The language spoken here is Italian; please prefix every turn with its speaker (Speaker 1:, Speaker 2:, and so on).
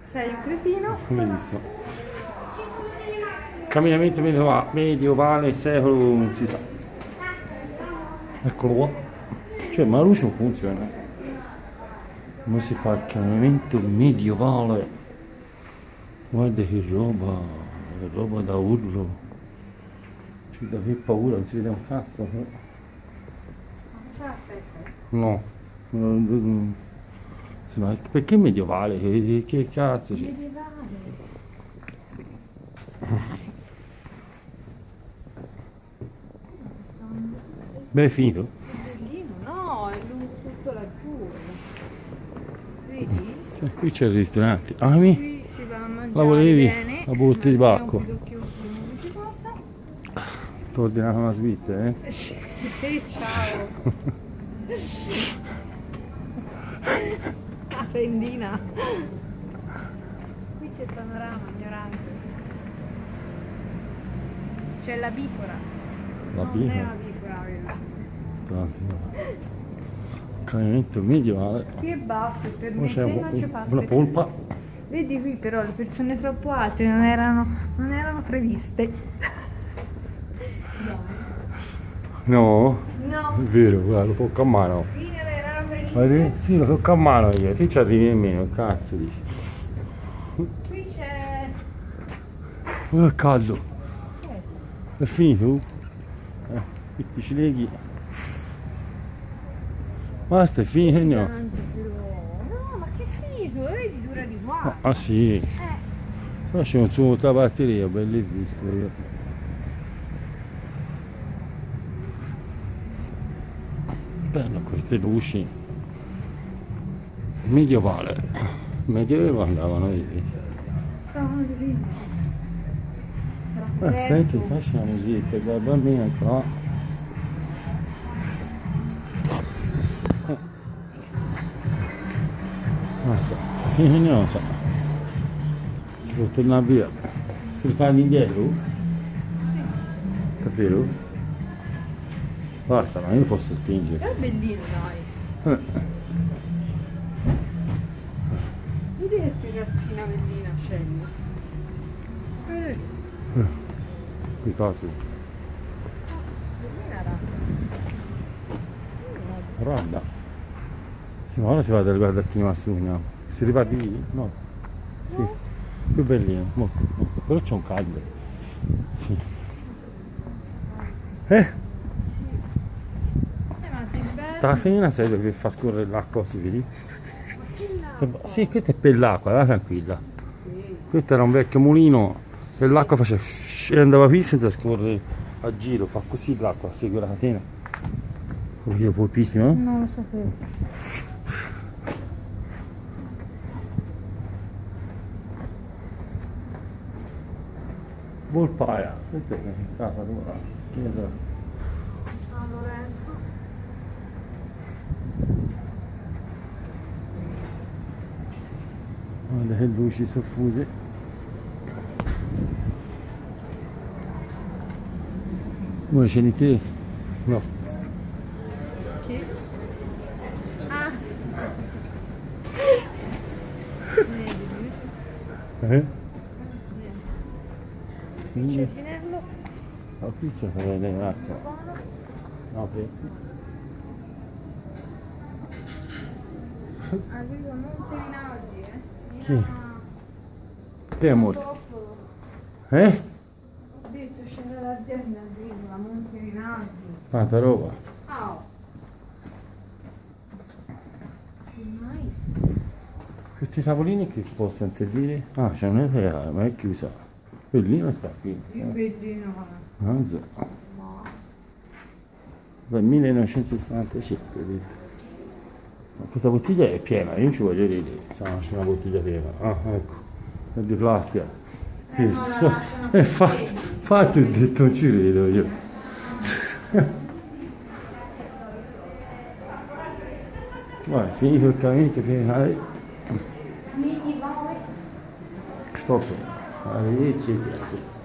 Speaker 1: Sei un cretino.
Speaker 2: Benissimo. Camminamento medievale, secolo non si sa. Eccolo qua. Cioè, ma la luce non funziona. Come si fa il camminamento medievale? Guarda che roba da urlo. C'è da che paura, non si vede un cazzo. No. Ma perché medievale? Che cazzo c'è?
Speaker 1: Medievale.
Speaker 2: Beh, è finito?
Speaker 1: Bellino, no, è lungo tutto laggiù. Vedi?
Speaker 2: Qui c'è il ristorante. Ah, mi?
Speaker 1: Qui si va a mangiare
Speaker 2: La volevi?
Speaker 1: bene.
Speaker 2: La botte di bacco. Ti ho ordinato una suite, eh?
Speaker 1: Sì, ciao. La fendina. Qui c'è il panorama ignorante. C'è la bifora.
Speaker 2: La
Speaker 1: No, non è una bifora quella.
Speaker 2: Ristorante. Camminamento medievale.
Speaker 1: Qui è basso e per
Speaker 2: Poi
Speaker 1: me
Speaker 2: c'è
Speaker 1: non ci passa.
Speaker 2: una polpa.
Speaker 1: Vedi qui però le persone troppo alte non erano previste.
Speaker 2: No?
Speaker 1: No.
Speaker 2: È vero, guarda, lo tocco a mano.
Speaker 1: Qui non erano previste.
Speaker 2: Vedi? Sì, lo tocco a mano io, ti ci arrivi nemmeno, cazzo dici.
Speaker 1: Qui c'è...
Speaker 2: Oh, è caldo. È finito? Qui ti ci leghi. Basta, è finito, no?
Speaker 1: No, ma che figo, vedi, dura di qua.
Speaker 2: Ah sì. Però c'è un suo la batteria, belli visto io. Bello queste luci. Medievale. Medioevo andavano vedi.
Speaker 1: Sono lì.
Speaker 2: Senti, faccio la musica, da bambina qua. Basta, sì, non lo so. Si può tornare via. Si fa indietro? Sì. Davvero? Basta, ma io posso spingere.
Speaker 1: È bellino, dai. Vedi che ragazzina bellina scende.
Speaker 2: Qui sta su.
Speaker 1: Bellina
Speaker 2: Guarda. Sì, ma ora si va a guardare chi ma su, no? Si riparte lì? No. Sì. Più bellino, molto, molto. Però c'è un caldo. Sì. Stasera sei che fa scorrere l'acqua, si vedi? Sì, questa è per l'acqua, va tranquilla. Questo era un vecchio mulino, per l'acqua faceva e andava qui senza scorrere a giro, fa così l'acqua, segue la catena. Oh, io polpissimo?
Speaker 1: Non lo sapevo.
Speaker 2: Volpaia, questa è casa tua, che ne so.
Speaker 1: San Lorenzo.
Speaker 2: Guarda che luci soffuse. Vuoi c'è di te? No.
Speaker 1: Che? Ah! Qui c'è il finello.
Speaker 2: Oh, qui c'è un attimo. No, pensi?
Speaker 1: Arrivo a Monte Rinaldi, eh?
Speaker 2: Chi? Che è molto? Eh?
Speaker 1: Ho detto c'era l'azienda a Monte Rinaldi.
Speaker 2: Tanta roba.
Speaker 1: Oh. Sì, mai.
Speaker 2: Questi tavolini che possono servire? Ah, c'è un reale, ma è chiusa. Bellino sta qui.
Speaker 1: Più bellino.
Speaker 2: Non so.
Speaker 1: No.
Speaker 2: Dal 1965, vedete. Ma questa bottiglia è piena, io non ci voglio vedere. C'è una bottiglia piena. Ah, ecco. È di plastica. È fatto il detto, non ci vedo io. Guarda, è finito il cammino che stop. Arrivederci, grazie.